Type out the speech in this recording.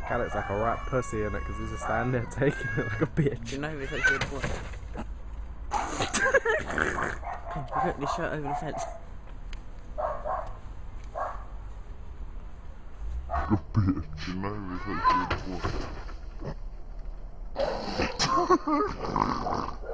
Guy looks like a right pussy in it because he's just standing there taking it like a bitch. Do you know who it's like good boy? Come, we're putting this shirt over the fence. A bitch, you know, it's like good boy.